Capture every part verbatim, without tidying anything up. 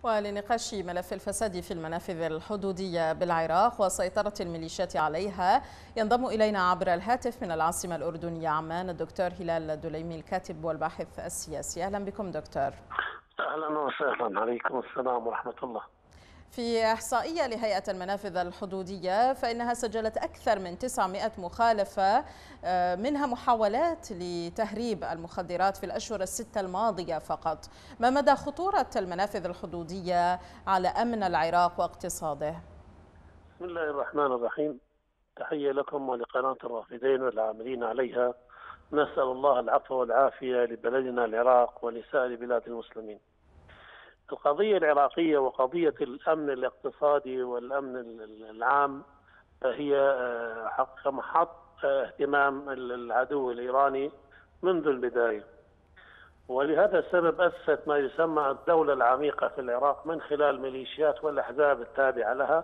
ولنقاش ملف الفساد في المنافذ الحدودية بالعراق وسيطرة الميليشيات عليها ينضم إلينا عبر الهاتف من العاصمة الأردنية عمان الدكتور هلال الدليمي الكاتب والباحث السياسي. أهلا بكم دكتور. أهلا وسهلا، عليكم السلام ورحمة الله. في إحصائية لهيئة المنافذ الحدودية فإنها سجلت أكثر من تسعمائة مخالفة، منها محاولات لتهريب المخدرات في الأشهر الستة الماضية فقط. ما مدى خطورة المنافذ الحدودية على أمن العراق واقتصاده؟ بسم الله الرحمن الرحيم. تحية لكم ولقناة الرافدين والعاملين عليها. نسأل الله العفو والعافية لبلدنا العراق ولسائر بلاد المسلمين. القضية العراقية وقضية الأمن الاقتصادي والأمن العام هي حق محط اهتمام العدو الإيراني منذ البداية، ولهذا السبب أسست ما يسمى الدولة العميقة في العراق من خلال ميليشيات والأحزاب التابعة لها،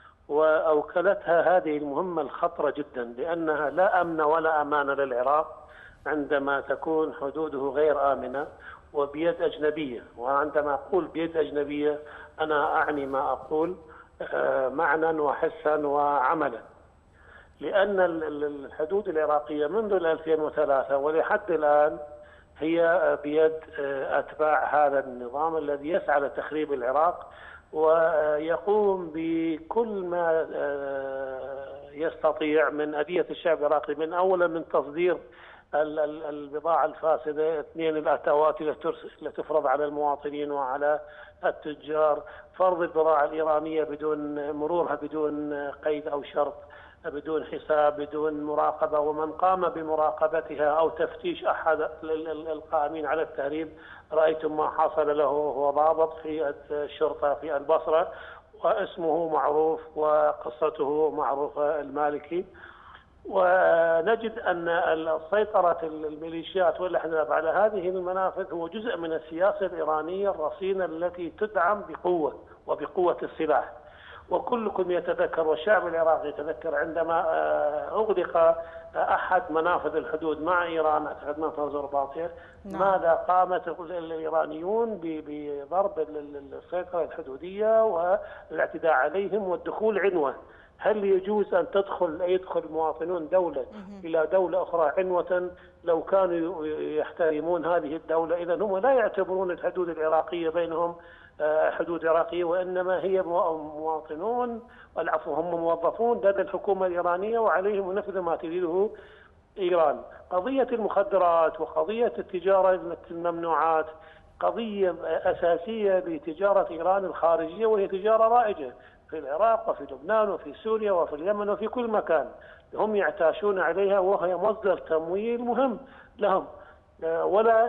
وأوكلتها هذه المهمة الخطرة جدا، لأنها لا أمن ولا أمان للعراق عندما تكون حدوده غير آمنة وبيد أجنبية. وعندما أقول بيد أجنبية أنا أعني ما أقول معنى وحسا وعملا، لأن الحدود العراقية منذ ألفين وثلاثة ولحد الآن هي بيد أتباع هذا النظام الذي يسعى لتخريب العراق، ويقوم بكل ما يستطيع من أذية الشعب العراقي، من أولا من تصدير البضاعة الفاسدة، اثنين الأتاوات التي تفرض على المواطنين وعلى التجار، فرض البضاعة الإيرانية بدون مرورها بدون قيد أو شرط، بدون حساب، بدون مراقبة، ومن قام بمراقبتها أو تفتيش أحد القائمين على التهريب رأيتم ما حصل له. هو ضابط في الشرطة في البصرة واسمه معروف وقصته معروفة، المالكي. ونجد أن السيطرة الميليشيات والأحزاب على هذه المنافذ هو جزء من السياسة الإيرانية الرصينة التي تدعم بقوة وبقوة السلاح. وكلكم يتذكر والشعب العراقي يتذكر عندما أغلق أحد منافذ الحدود مع إيران، أعتقد منفذ زرباطير، ماذا قامت الإيرانيون بضرب السيطرة الحدودية والاعتداء عليهم والدخول عنوة. هل يجوز أن تدخل يدخل مواطنون دولة إلى دولة أخرى عنوة؟ لو كانوا يحترمون هذه الدولة إذا هم لا يعتبرون الحدود العراقية بينهم حدود عراقية، وإنما هي مواطنون والعفو هم موظفون لدى الحكومة الإيرانية وعليهم ينفذ ما تريده إيران. قضية المخدرات وقضية التجارة الممنوعات قضية أساسية لتجارة إيران الخارجية، وهي تجارة رائجة في العراق وفي لبنان وفي سوريا وفي اليمن وفي كل مكان، هم يعتاشون عليها وهي مصدر تمويل مهم لهم. ولا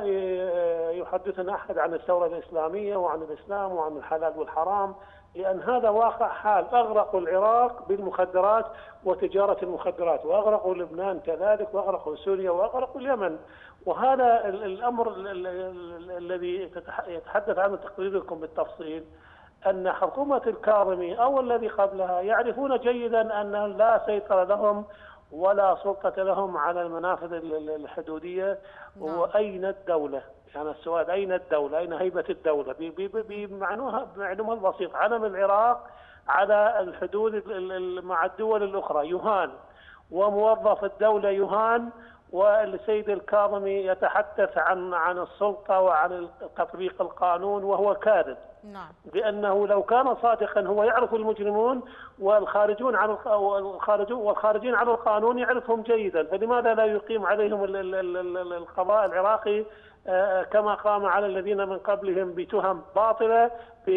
يحدثنا أحد عن الثورة الإسلامية وعن الإسلام وعن الحلال والحرام، لأن هذا واقع حال. أغرقوا العراق بالمخدرات وتجارة المخدرات، وأغرقوا لبنان كذلك، وأغرقوا سوريا، وأغرقوا اليمن. وهذا الأمر الذي يتحدث عنه تقريركم بالتفصيل، أن حكومة الكاظمي أو الذي قبلها يعرفون جيدا أن لا سيطرة لهم ولا سلطة لهم على المنافذ الحدودية. وأين الدولة؟ يعني السؤال أين الدولة؟ أين هيبة الدولة؟ بمعنوها بمعنوها البسيط، علم العراق على الحدود مع الدول الأخرى يهان، وموظف الدولة يهان، والسيد الكاظمي يتحدث عن عن السلطة وعن تطبيق القانون وهو كاذب. نعم. لأنه لو كان صادقا هو يعرف المجرمون، والخارجون عن والخارجون والخارجين عن القانون يعرفهم جيدا، فلماذا لا يقيم عليهم القضاء العراقي كما قام على الذين من قبلهم بتهم باطلة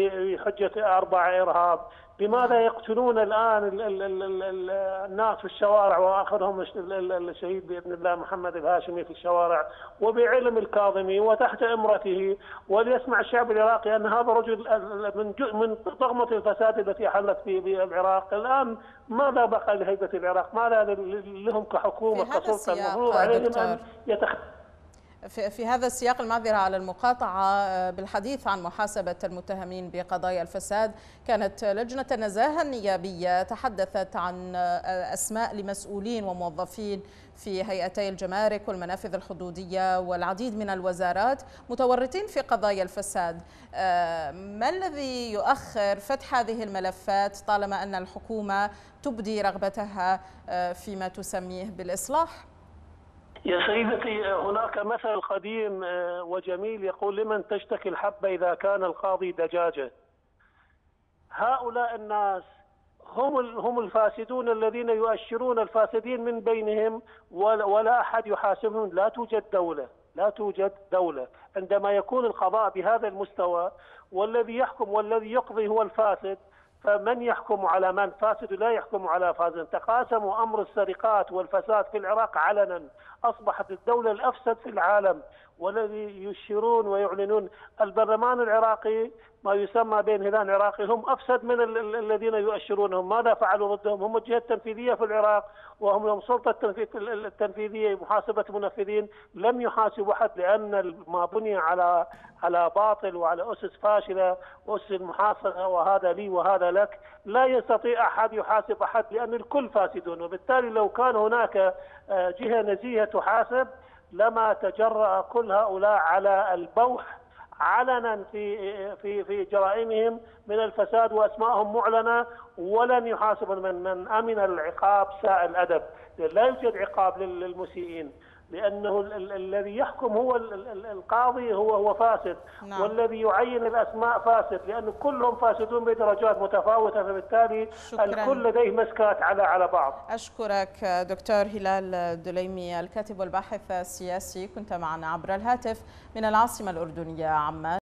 بحجة أربع إرهاب؟ لماذا يقتلون الآن الناس في الشوارع، وآخرهم الشهيد بإذن الله محمد الهاشمي في الشوارع وبعلم الكاظمي وتحت إمرته؟ وليسمع الشعب العراقي أن هذا رجل من من طغمة الفساد التي حلت في العراق. الآن ماذا بقى لهيبة العراق؟ ماذا لهم كحكومة كسلطة؟ المفروض عليهم أن يتخ في هذا السياق، المعذرة على المقاطعة، بالحديث عن محاسبة المتهمين بقضايا الفساد، كانت لجنة النزاهة النيابية تحدثت عن أسماء لمسؤولين وموظفين في هيئتي الجمارك والمنافذ الحدودية والعديد من الوزارات متورطين في قضايا الفساد. ما الذي يؤخر فتح هذه الملفات طالما أن الحكومة تبدي رغبتها فيما تسميه بالإصلاح؟ يا سيدتي، هناك مثل قديم وجميل يقول: لمن تشتكي الحبة إذا كان القاضي دجاجة. هؤلاء الناس هم هم الفاسدون الذين يؤشرون الفاسدين من بينهم، ولا أحد يحاسبهم. لا توجد دولة لا توجد دولة عندما يكون القضاء بهذا المستوى والذي يحكم والذي يقضي هو الفاسد، فمن يحكم على من؟ فاسد لا يحكم على فاسد. تقاسموا أمر السرقات والفساد في العراق علنا، أصبحت الدولة الأفسد في العالم، والذي يشيرون ويعلنون. البرلمان العراقي ما يسمى بين هلال العراقي هم أفسد من ال الذين يؤشرونهم. ماذا فعلوا ضدهم؟ هم الجهة التنفيذية في العراق، وهم لهم سلطة التنفيذية محاسبة المنفذين. لم يحاسبوا أحد، لأن ما بني على على باطل وعلى أسس فاشلة، أسس المحاسبة وهذا لي وهذا لك. لا يستطيع أحد يحاسب أحد، لأن الكل فاسدون. وبالتالي لو كان هناك جهة نزيهة تحاسب لما تجرأ كل هؤلاء على البوح علنا في في في جرائمهم من الفساد، واسمائهم معلنه، ولن يحاسب من من امن العقاب ساء الادب. لا يوجد عقاب للمسيئين، لانه الذي يحكم هو القاضي هو هو فاسد. نعم. والذي يعين الاسماء فاسد، لانه كلهم فاسدون بدرجات متفاوته، فبالتالي شكراً. الكل لديه مسكات على على بعض. اشكرك دكتور هلال الدليمي، الكاتب والباحث السياسي، كنت معنا عبر الهاتف من العاصمه الاردنيه عمان.